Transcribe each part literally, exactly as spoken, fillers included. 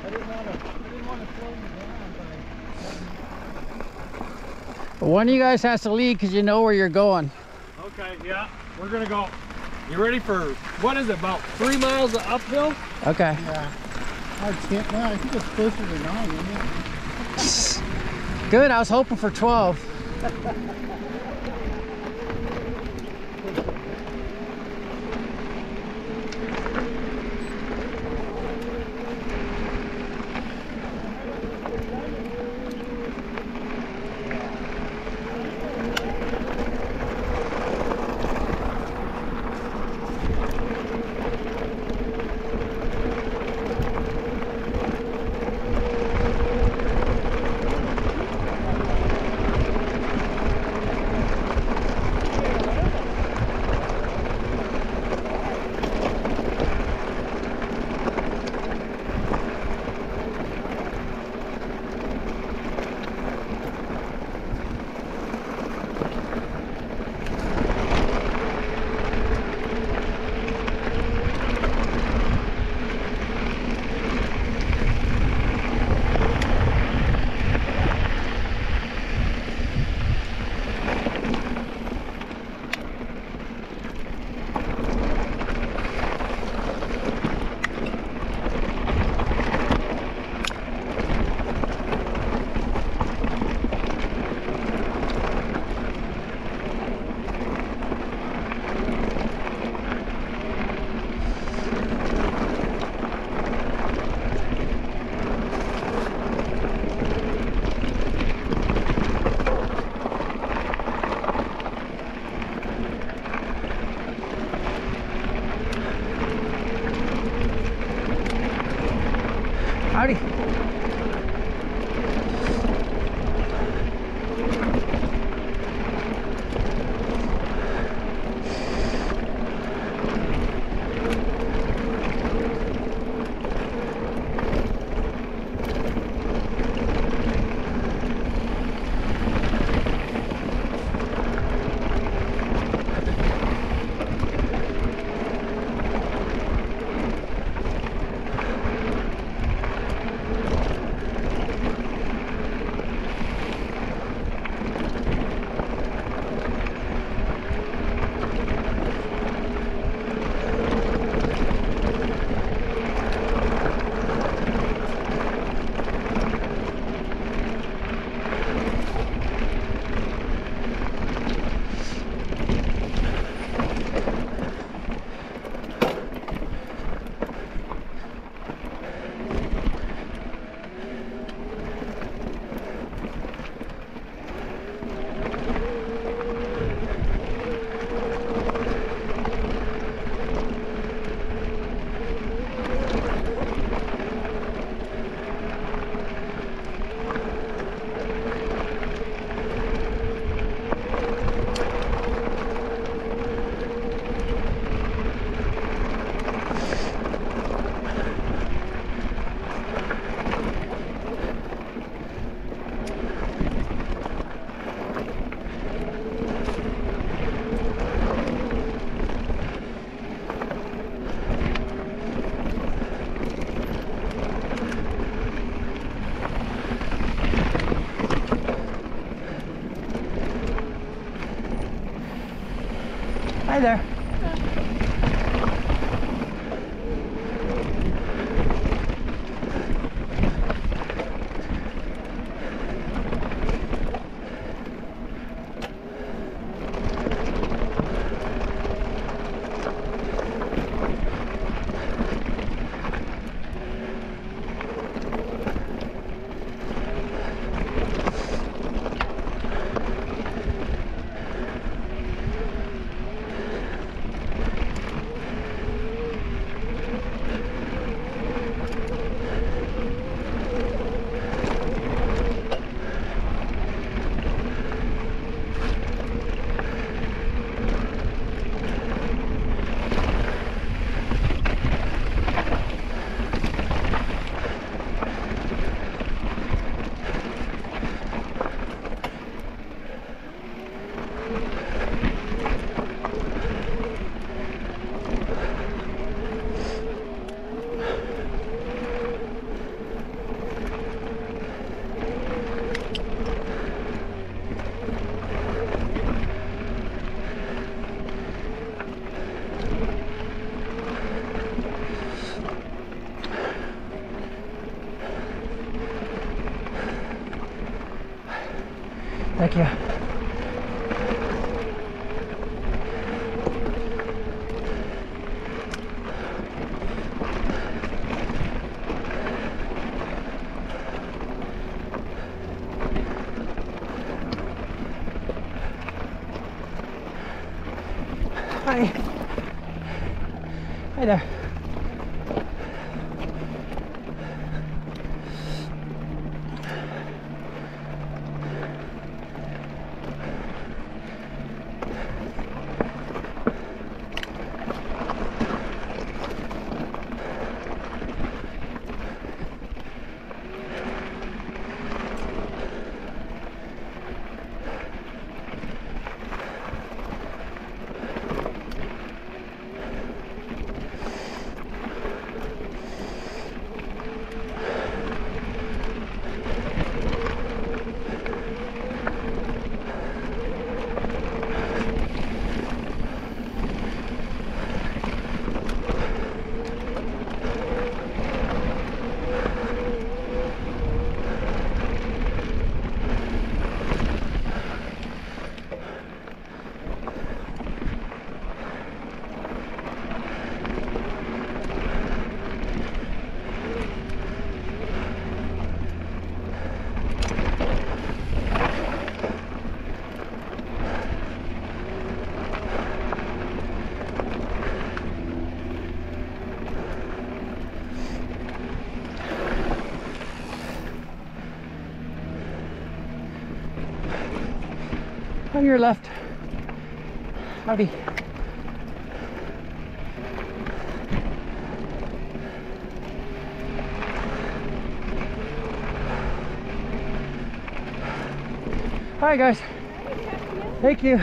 I didn't want to. I didn't want to slow you down, But one of you guys has to lead because you know where you're going. Okay, yeah, we're gonna go. You ready for what is it? About three miles of uphill? Okay. Yeah. I can't. No, I think it's closer to nine, isn't it? Good. I was hoping for twelve. Howdy. Hi there. Thank you. Hi. Hi there. On your left. Howdy. Hi guys. Thank you.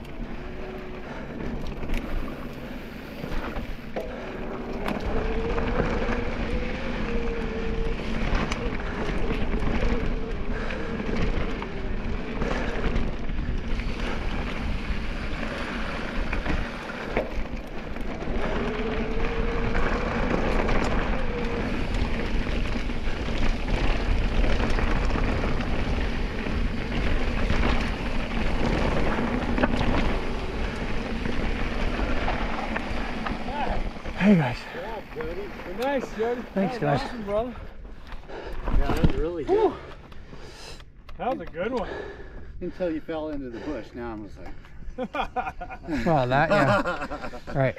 Hey guys. Yeah, Jody. Well, nice, Jody. Thanks, that was guys. Awesome, brother. Yeah, that was really good. Whew. That was a good one. Until you fell into the bush. Now I'm just like. Well, that, yeah. Right.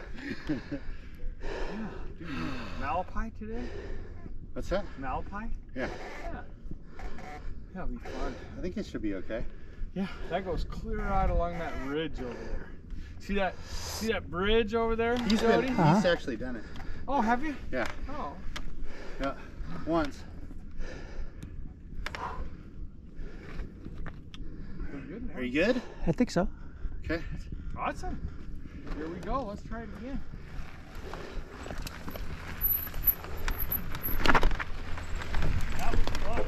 Malapai today? What's that? Malapai? Yeah. Yeah. That'll be fun. I think it should be okay. Yeah, that goes clear out along that ridge over there. See that? See that bridge over there, He's Jody? been, Uh-huh. he's actually done it. Oh, have you? Yeah. Oh. Yeah. Once. We're good now. Are you good? I think so. Okay. Awesome. Here we go. Let's try it again. That was fun.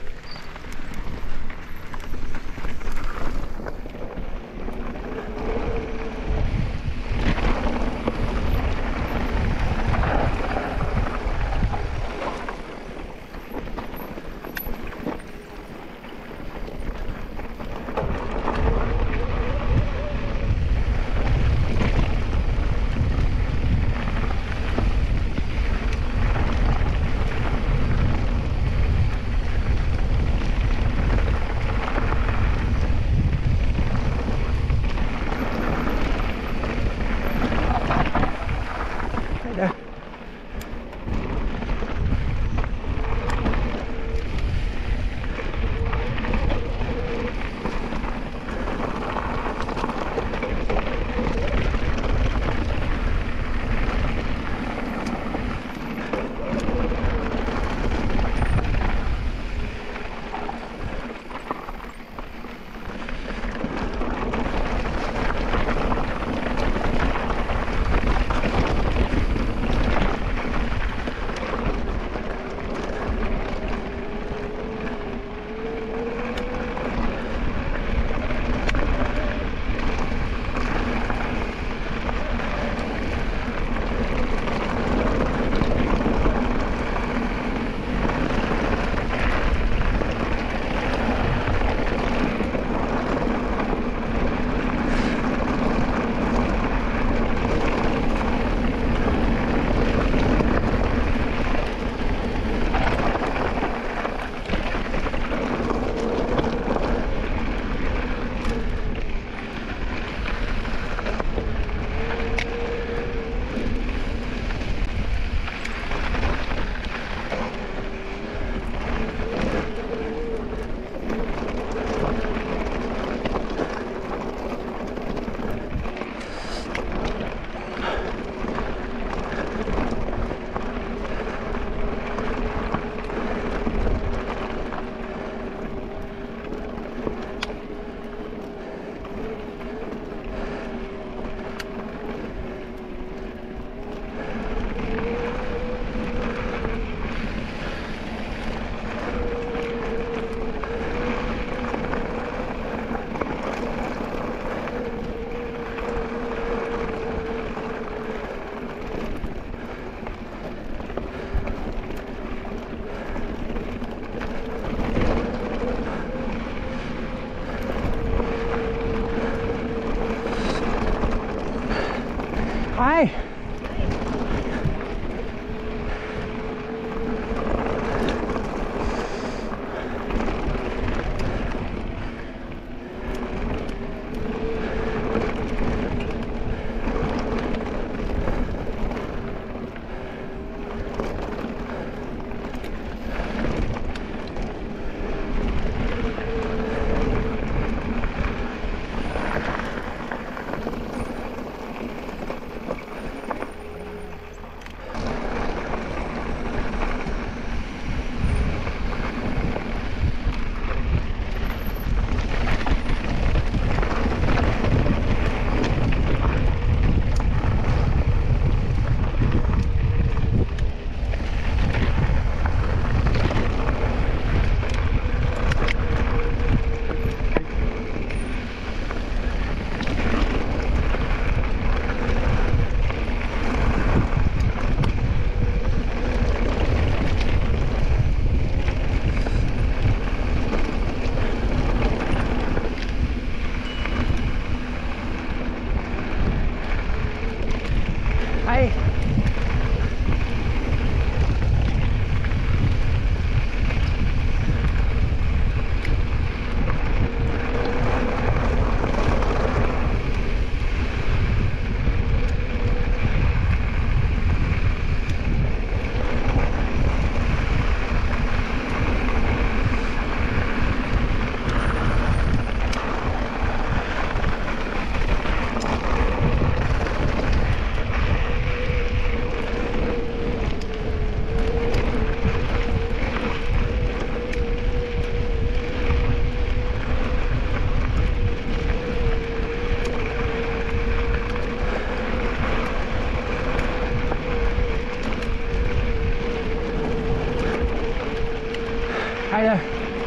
Hi there.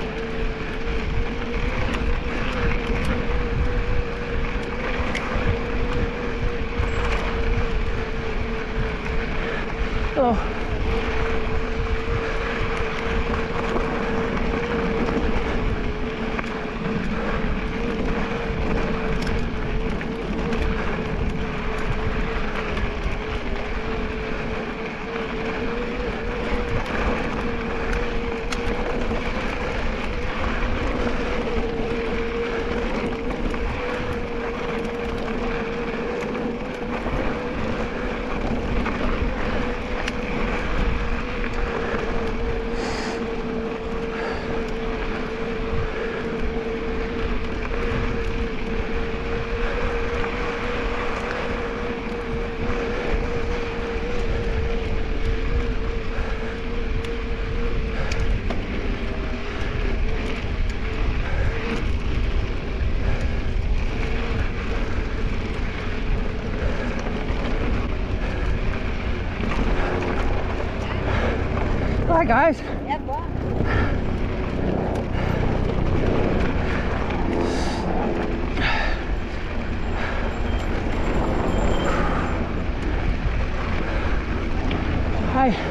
Hello. Hi guys. Yeah, boy. Hi.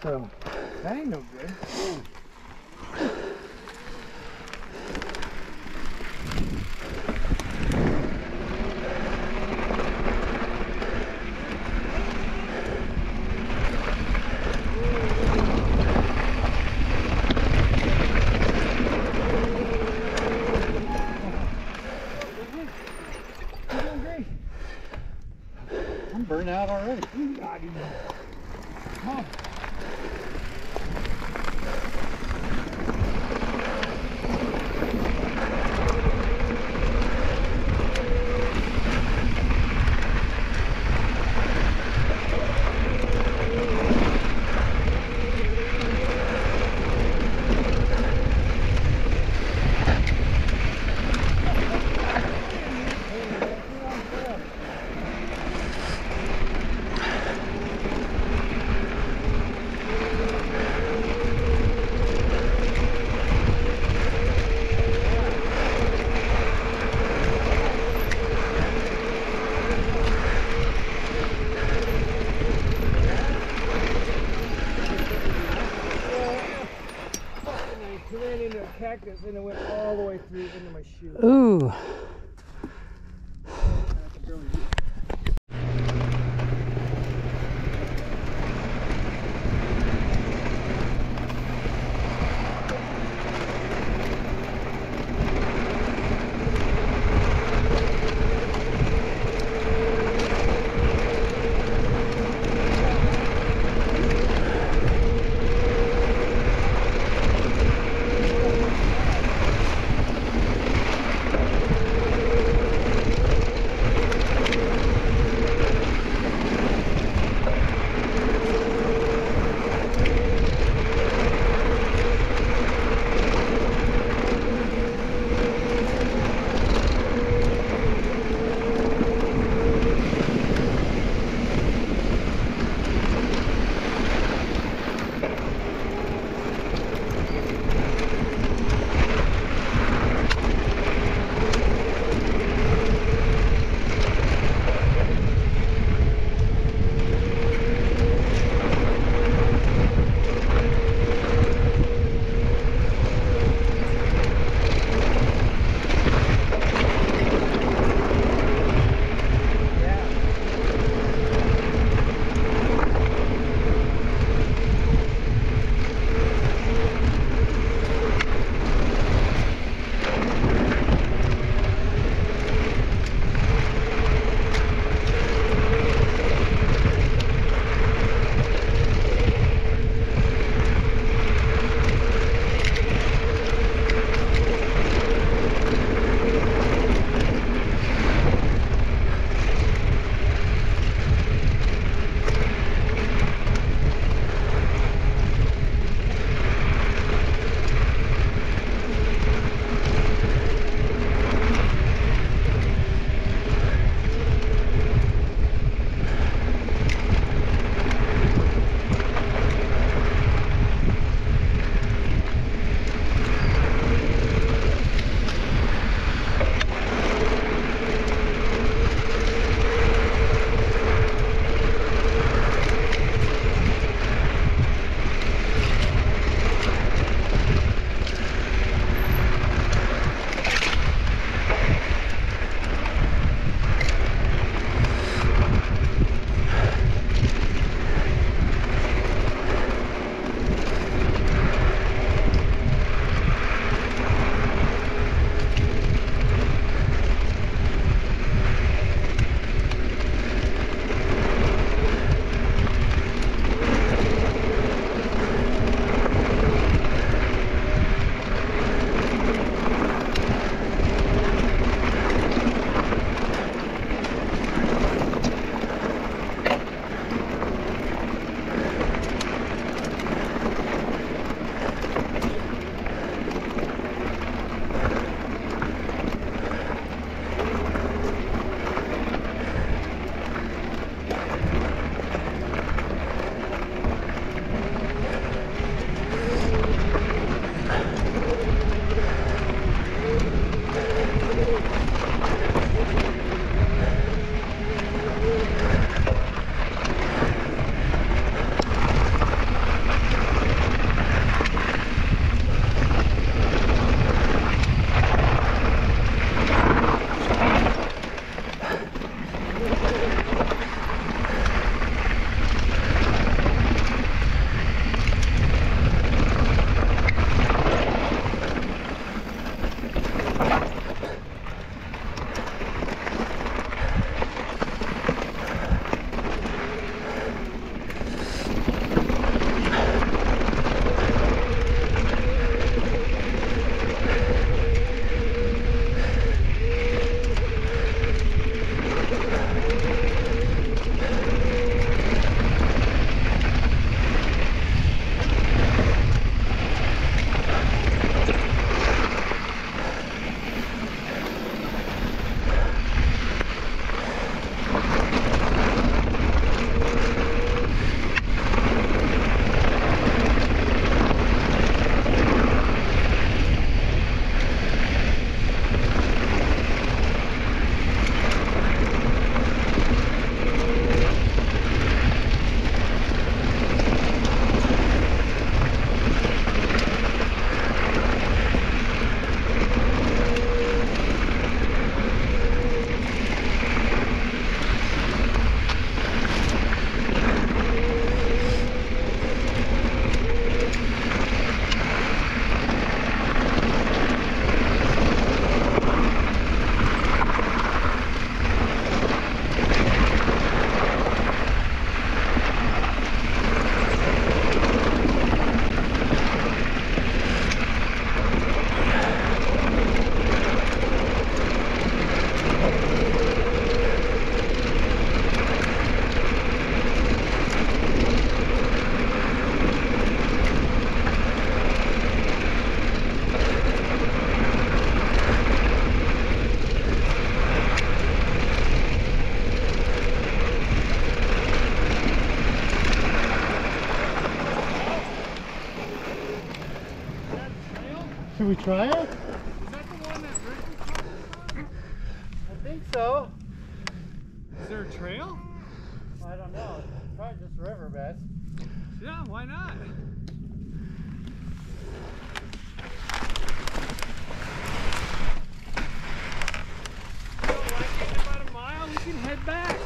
So that ain't no good. I'm burnt out already. Come on. Ran into a cactus and it went all the way through into my shoe. Ooh. we try it? Is that the one that Rick was talking about? I think so. Is there a trail? I don't know. It's probably just riverbed. Yeah, why not? You don't like it in about a mile? We can head back.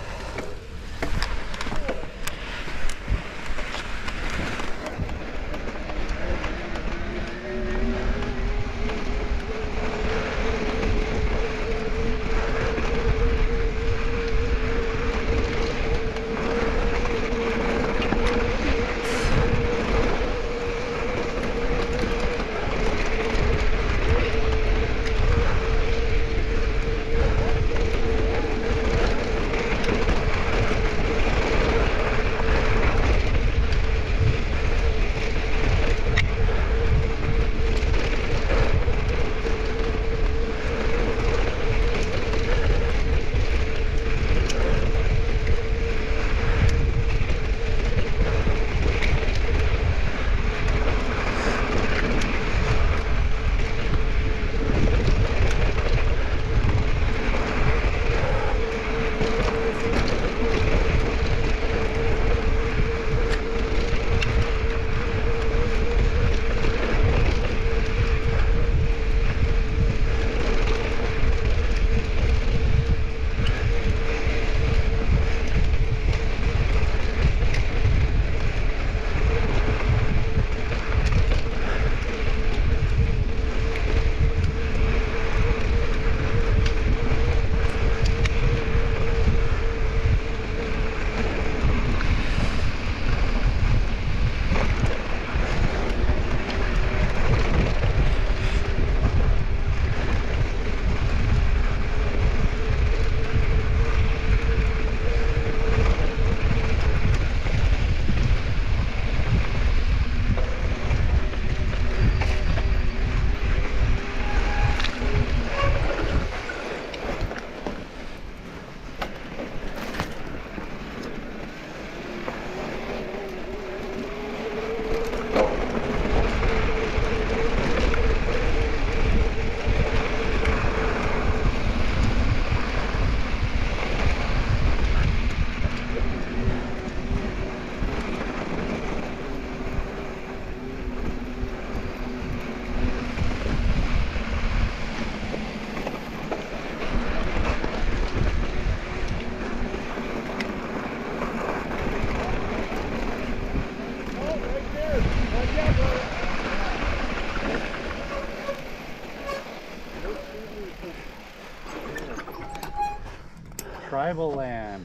Tribal land.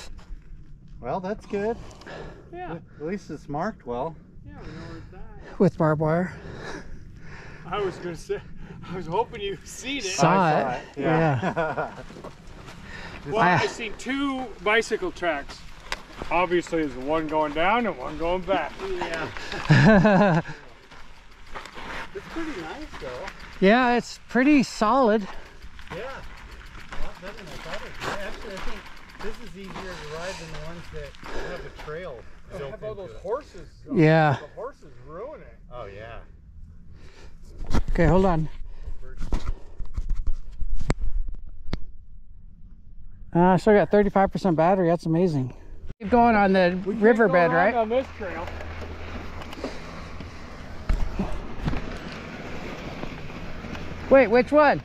Well, that's good. Yeah. At least it's marked well. Yeah, we know where it's at. With barbed wire. I was gonna say, I was hoping you seen it. Saw I it. saw it. Yeah. Well, I- I seen two bicycle tracks. Obviously, there's one going down and one going back. Yeah. It's pretty nice though. Yeah, it's pretty solid. Yeah. A lot better than I thought it would be. Actually, I think this is easier to ride than the ones that have a trail How built about into those it. horses? Yeah. The horses ruin it. Oh yeah. Okay, hold on. Uh, I still got thirty-five percent battery. That's amazing. Keep going on the We can't riverbed, go right? On this trail. Wait, which one?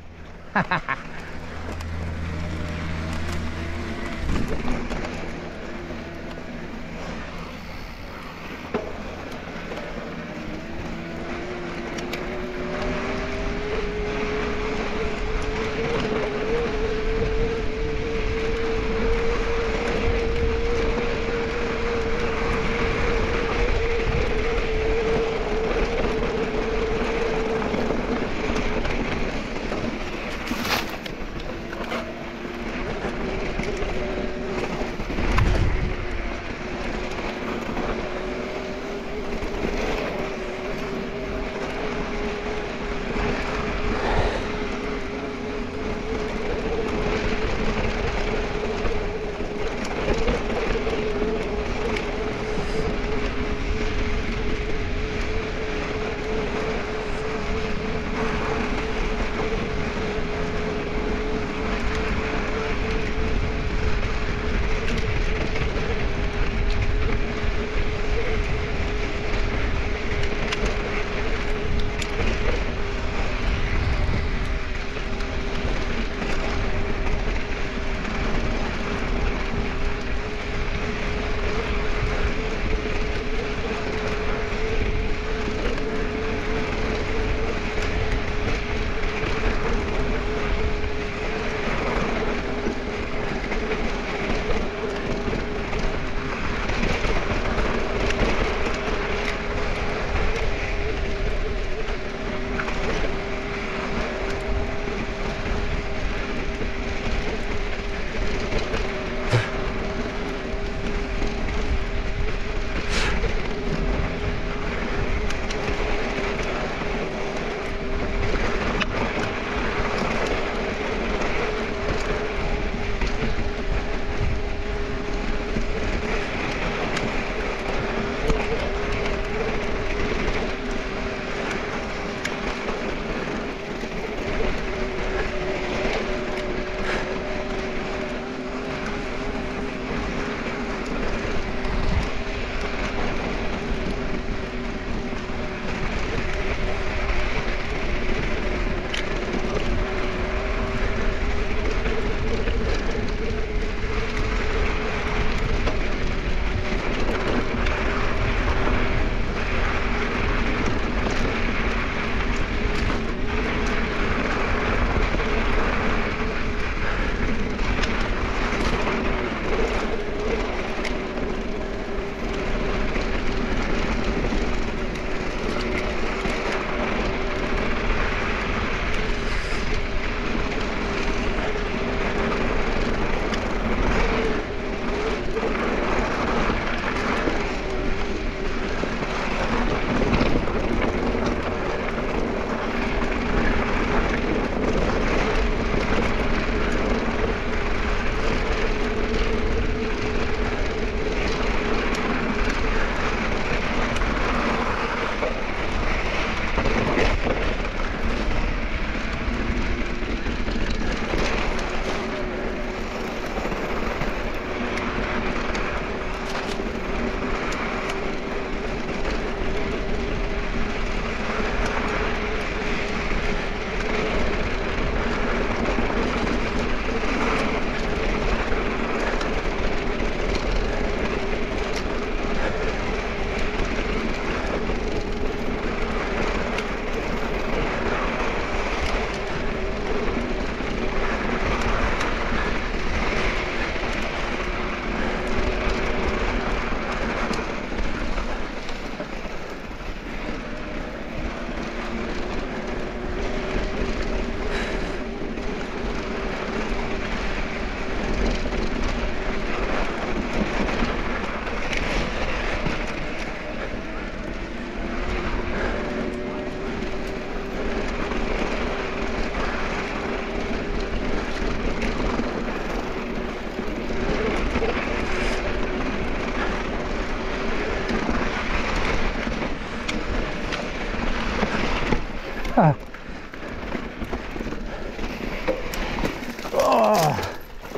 Oh.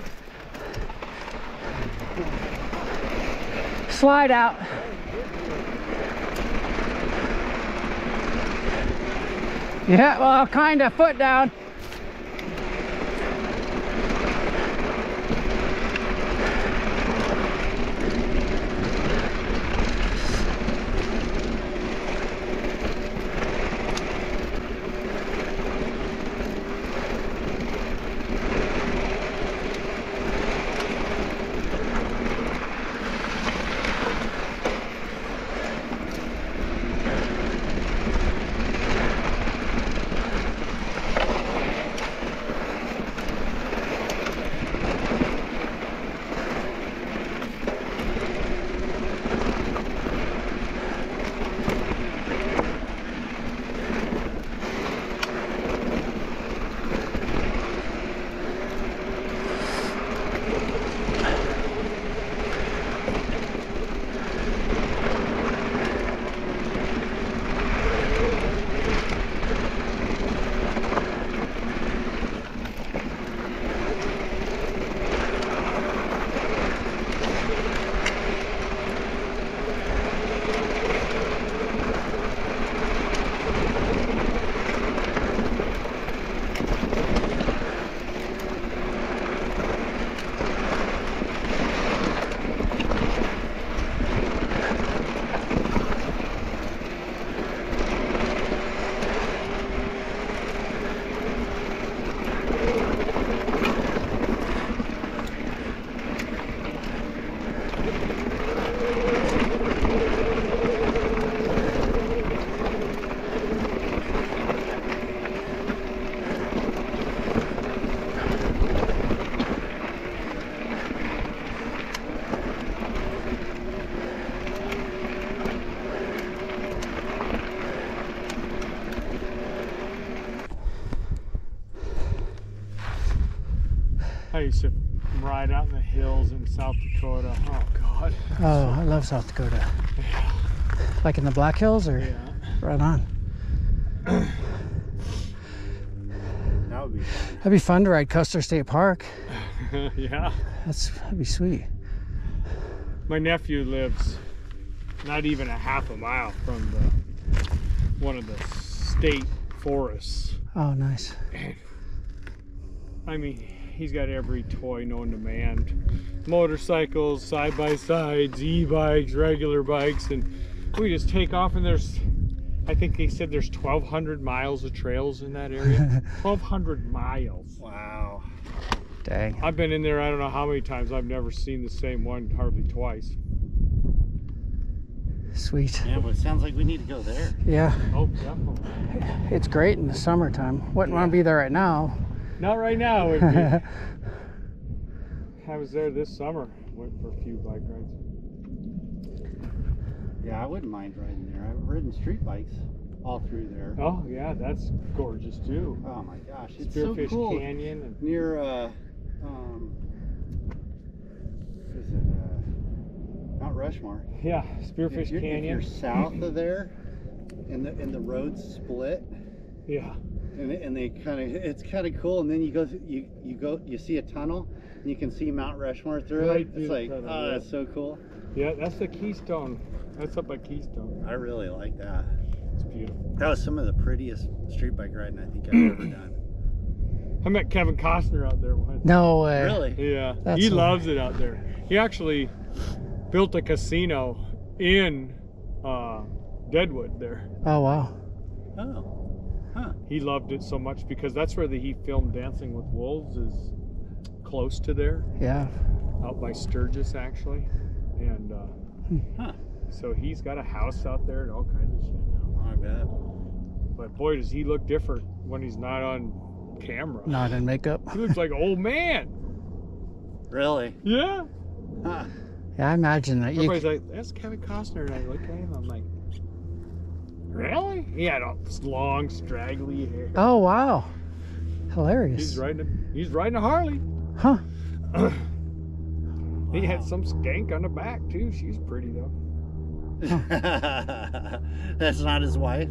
Slide out. Yeah, well, kind of foot down. I used to ride out in the hills in South Dakota. Oh God. Oh, I love South Dakota. Yeah. Like in the Black Hills, or Yeah. right on. That would be fun. That'd be fun to ride Custer State Park. Yeah. That's that'd be sweet. My nephew lives not even a half a mile from the one of the state forests. Oh, nice. And I mean, he's got every toy known to man. Motorcycles, side-by-sides, e-bikes, regular bikes, and we just take off, and there's, I think they said there's twelve hundred miles of trails in that area. twelve hundred miles. Wow. Dang. I've been in there I don't know how many times. I've never seen the same one hardly twice. Sweet. Yeah, but it sounds like we need to go there. Yeah, Oh, definitely. it's great in the summertime. Wouldn't want to be there right now. Not right now. It'd be- I was there this summer. Went for a few bike rides. Yeah, I wouldn't mind riding there. I've ridden street bikes all through there. Oh yeah, that's gorgeous too. Oh my gosh, it's so Spearfish cool. Canyon. And Near, uh, um, what is it, uh, Mount Rushmore. yeah, Spearfish If you're, Canyon. if you're south of there, and the and the roads split, Yeah. and they, and they kind of, it's kind of cool. And then you go, you you go, you see a tunnel, and you can see Mount Rushmore through Right it. through It's the like, tunnel, oh, yeah. that's so cool. Yeah, that's the Keystone. That's up by Keystone. I really like that. It's beautiful. That was some of the prettiest street bike riding I think I've ever done. I met Kevin Costner out there once. No way. Really? Yeah, That's he so- loves it out there. He actually built a casino in uh, Deadwood there. Oh, wow. Oh, huh. He loved it so much because that's where the, he filmed Dancing with Wolves is close to there, Yeah. out by Sturgis actually. And uh, Huh. so he's got a house out there and all kinds of shit now. I bet. But boy, does he look different when he's not on camera. Not in makeup. He looks like an old man. Really? Yeah. Huh. Yeah, I imagine that. You, Everybody's like, that's Kevin Costner. And I look at him, I'm like, really? He had all this long, straggly hair. oh, wow. Hilarious. He's riding a, he's riding a Harley. Huh. He had some skank on the back too. She's pretty though. That's not his wife?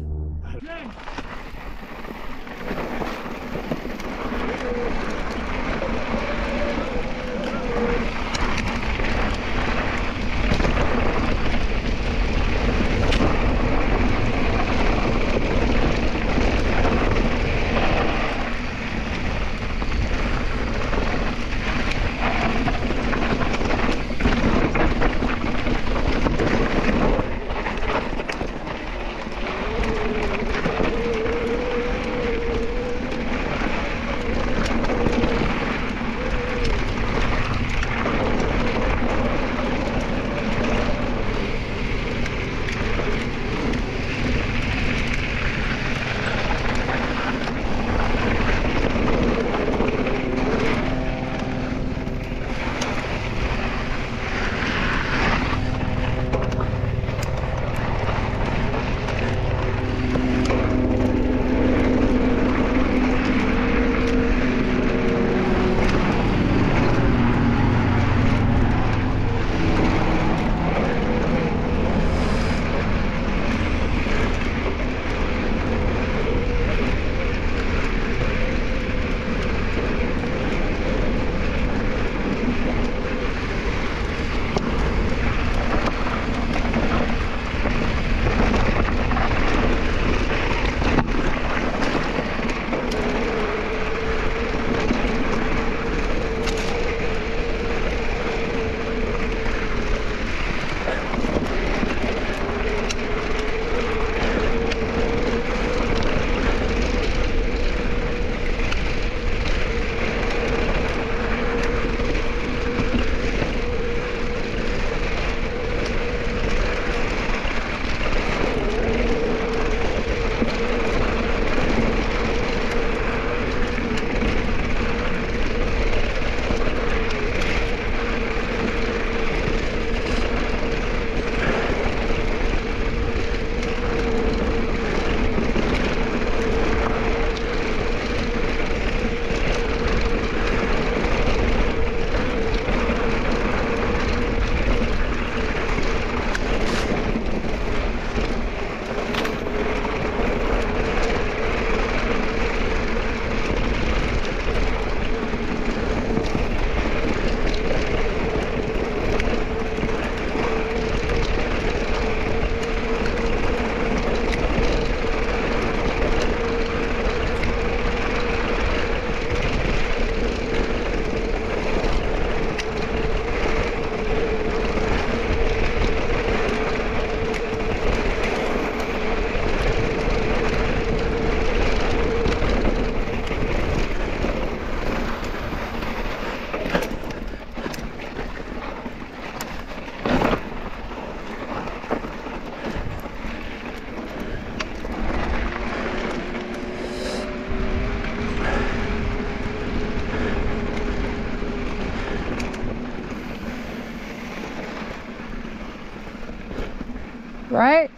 Right?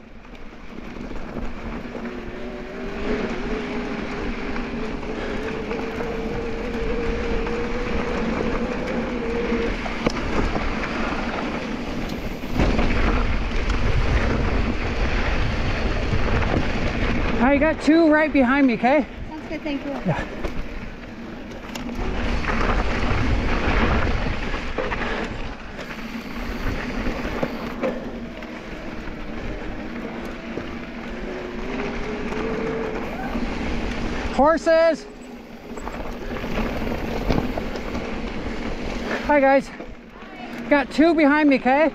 I got two right behind me, okay? Sounds good, thank you. Yeah. Horses! Hi guys. Got two behind me, okay?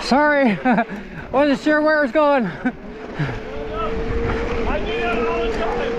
Sorry, wasn't sure where it was going. I do that all the time.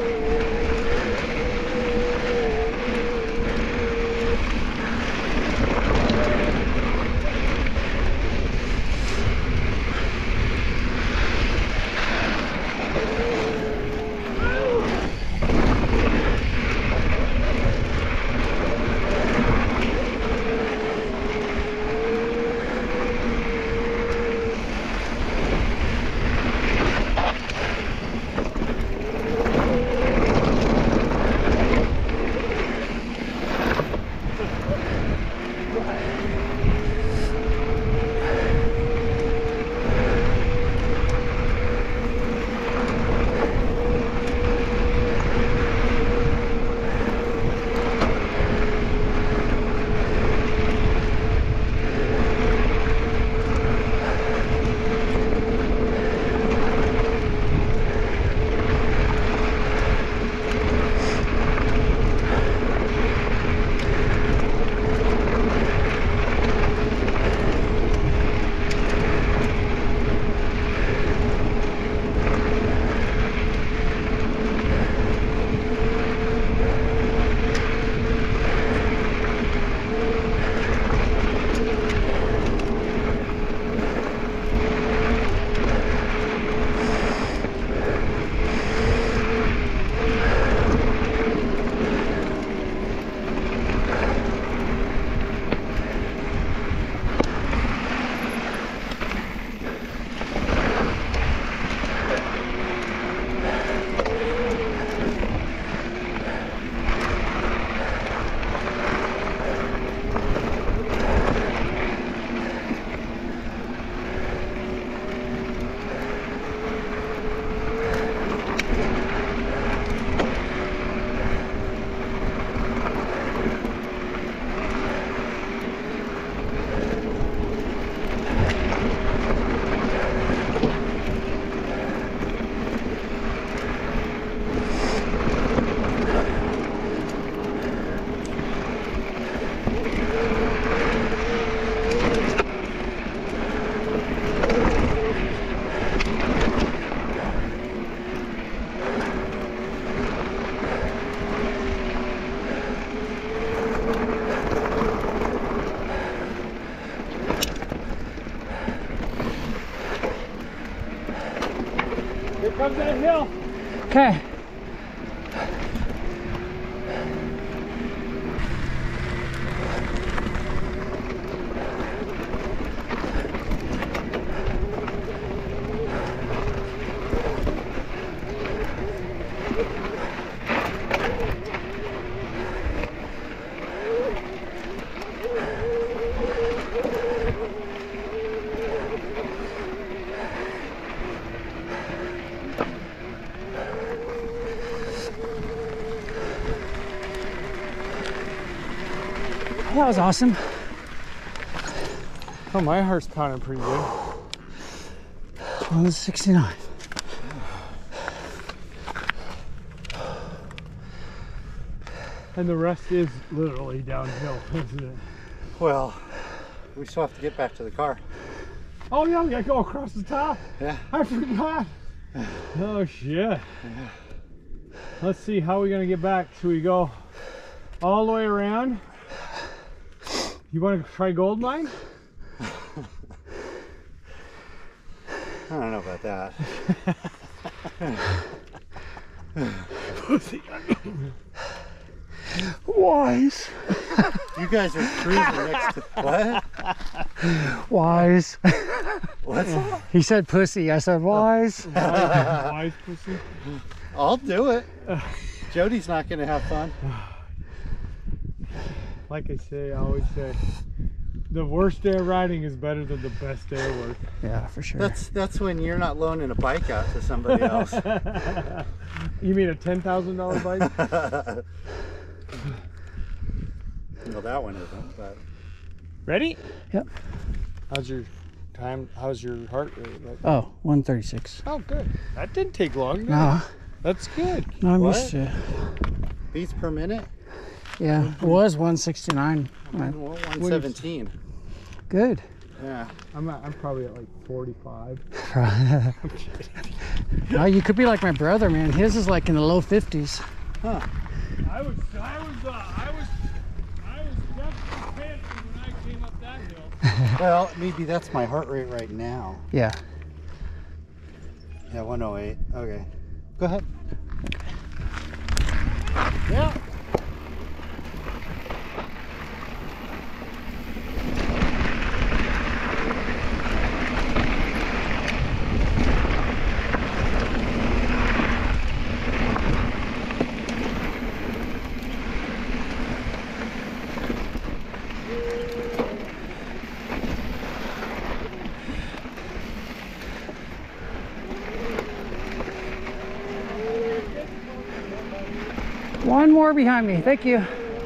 Here comes that hill. Okay. That was awesome. Oh, my heart's pounding pretty good. one sixty-nine. And the rest is literally downhill, isn't it? Well, we still have to get back to the car. Oh yeah, we gotta go across the top. Yeah. I forgot. Oh shit. Let's see, how are we gonna get back? Should we go all the way around? You want to try gold mine? I don't know about that. Wise. You guys are cruising next to what? Wise. What's that? He said pussy. I said wise. Wise, wise pussy. I'll do it. Jody's not gonna have fun. Like I say, I always say, the worst day of riding is better than the best day of work. Yeah, for sure. That's that's when you're not loaning a bike out to somebody else. You mean a ten thousand dollar bike? Well, that one isn't, but Ready? Yep. How's your time? How's your heart rate? Like, Oh, one thirty-six. oh, good. That didn't take long. did No, it? That's good. no, I'm What? used to it. beats per minute? Yeah, it was one sixty-nine. Right. Well, one seventeen. Good. Yeah, I'm at, I'm probably at like forty-five. Oh, you could be like my brother, man. His is like in the low fifties. Huh. I was, I was, uh, I was, I was definitely panting when I came up that hill. Well, maybe that's my heart rate right now. Yeah. Yeah, one oh eight. Okay. Go ahead. Yeah. One more behind me. Thank you.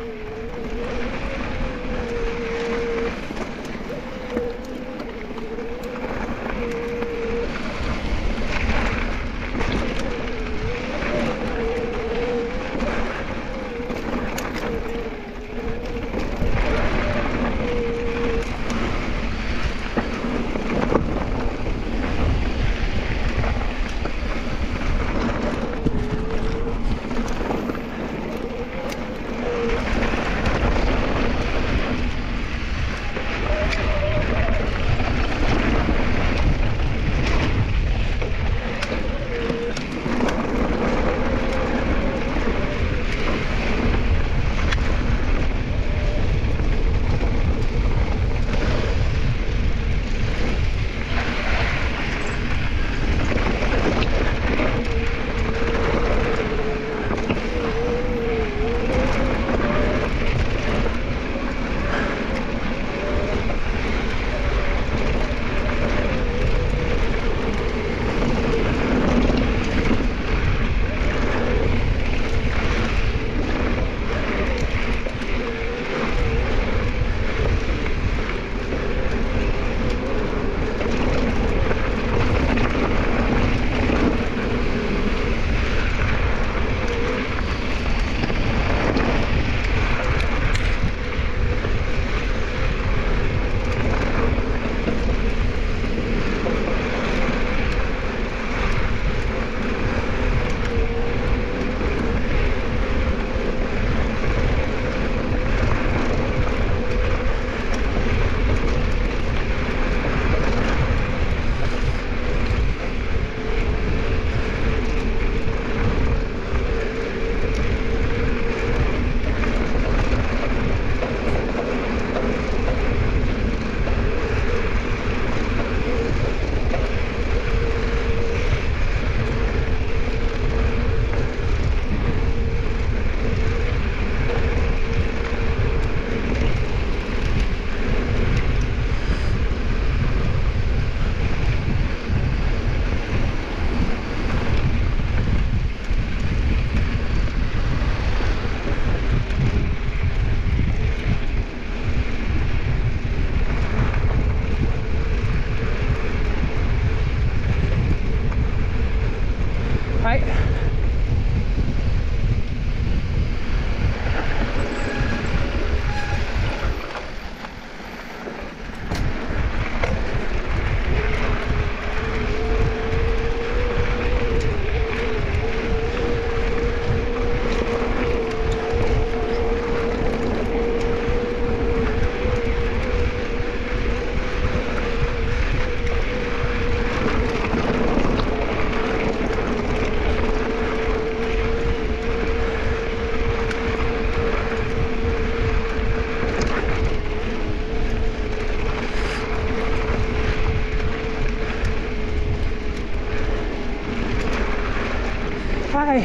Hi.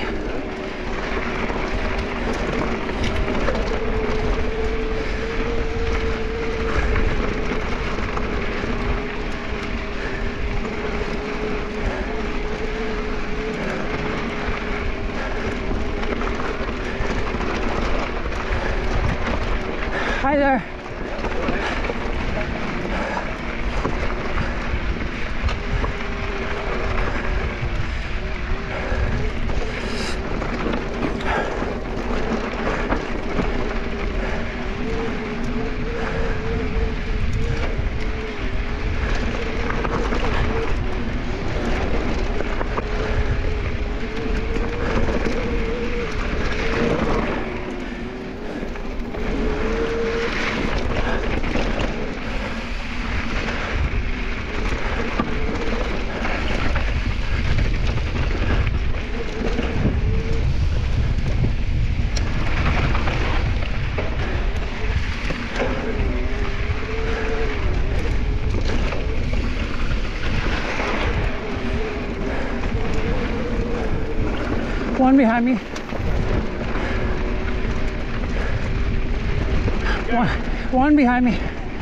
Hi there. One behind me. One, one behind me.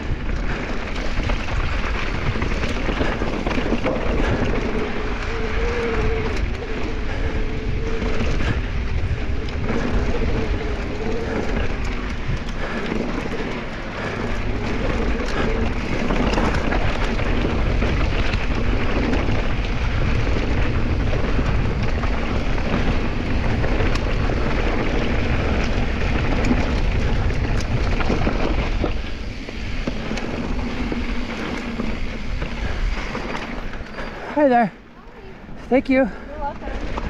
Hi there. Thank you. You're welcome.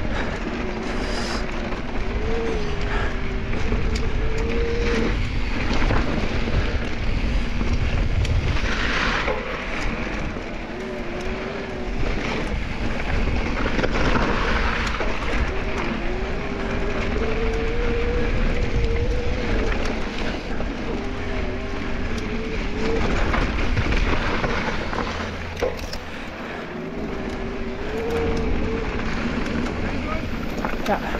Yeah.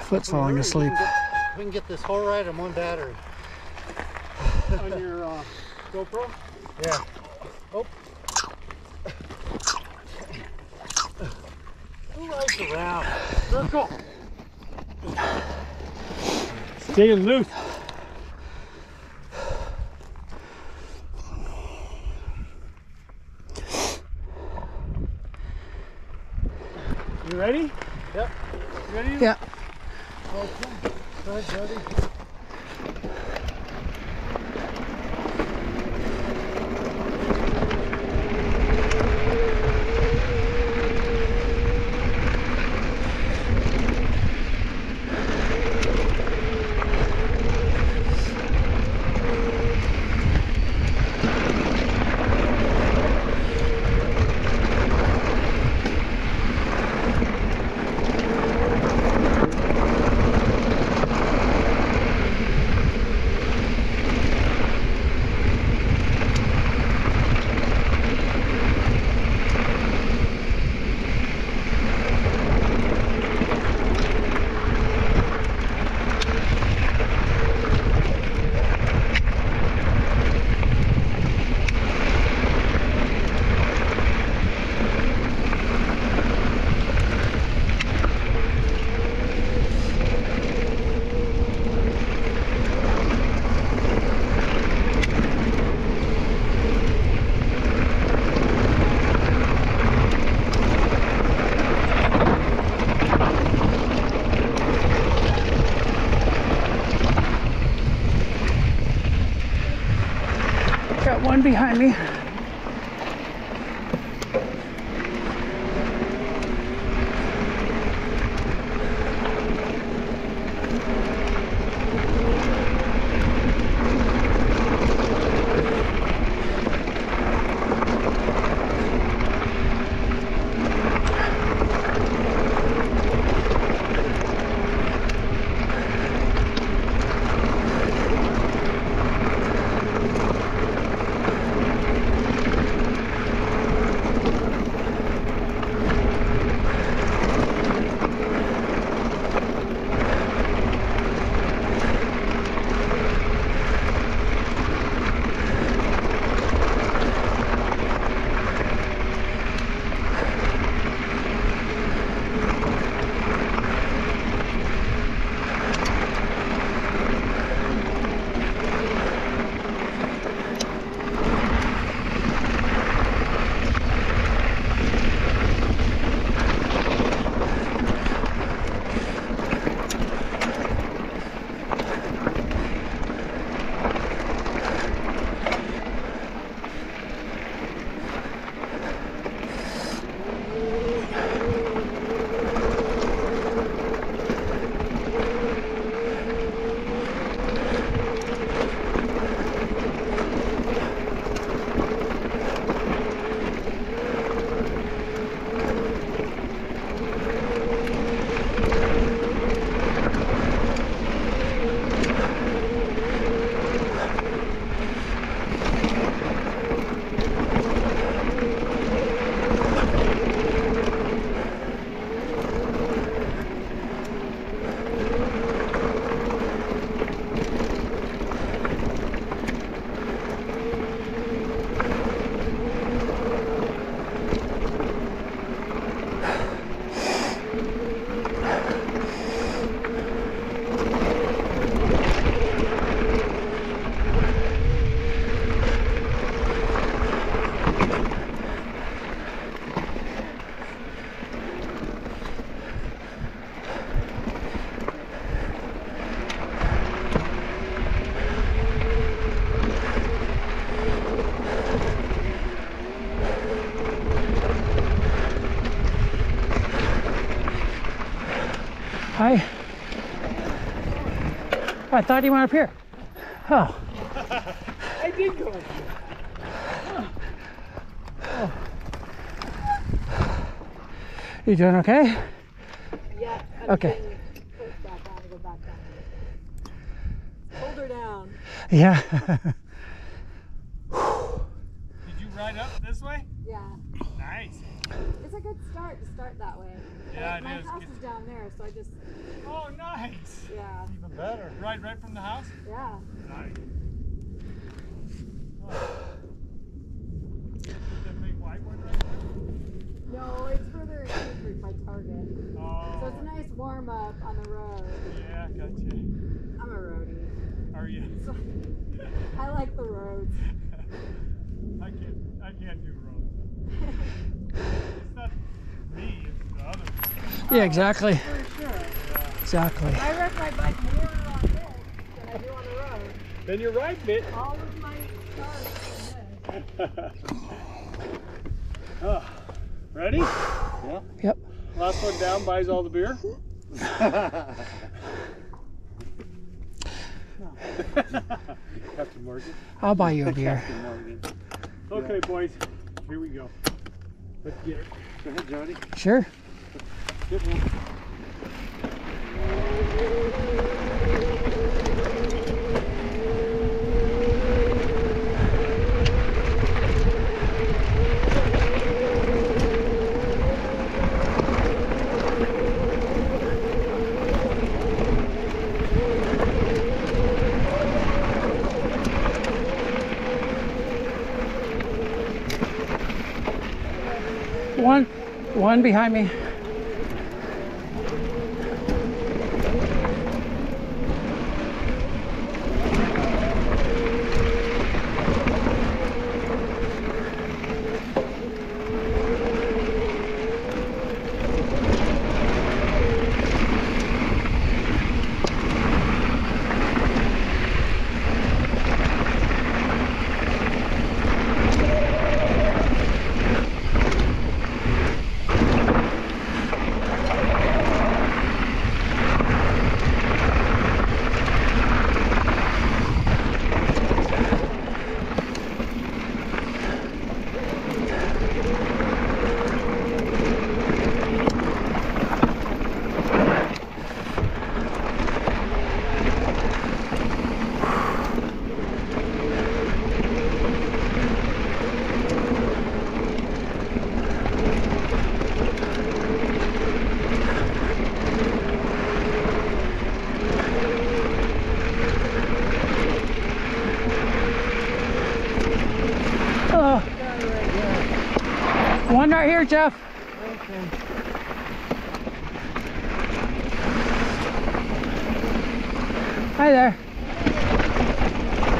Foot's falling asleep. We can, get, we can get this whole ride on one battery. On your uh, GoPro? Yeah. Oh. Who rides around? Circle. Staying loose. You ready? Yep. You ready? Yeah. Okay. Go ahead, Jody. Got one behind me. Hi. I thought you went up here. Oh. I did go up here. Oh. You doing okay? Yeah. I'm Okay. getting pushed back on to go back down. Hold her down. Yeah. Did you right up this way? Yeah. Nice. It's a good start to start that way. Yeah, But my it is. house Get- is down there, so I just, Oh, nice. yeah. Even better. Right, right from the house? Yeah. Nice. Oh. That big white one right there? No, it's further in Creek by Target. Oh. So it's a nice warm up on the road. Yeah, gotcha. I'm a roadie. Are you? So I like the roads. I can't. I can't do roads. It's not me. It's the others. Yeah, exactly. For sure. Yeah. Exactly. I wreck my bike more on this than I do on the road. Then you're right, Bit. All of my scars from this. Oh, ready? Yeah. Yep. Last one down buys all the beer. Captain Morgan. I'll buy you a beer. Captain Morgan. Okay, boys. Here we go. Let's get it. Go ahead, Jody. Sure. Good one. One, one behind me. Oh. One right here, Jeff. Hi there.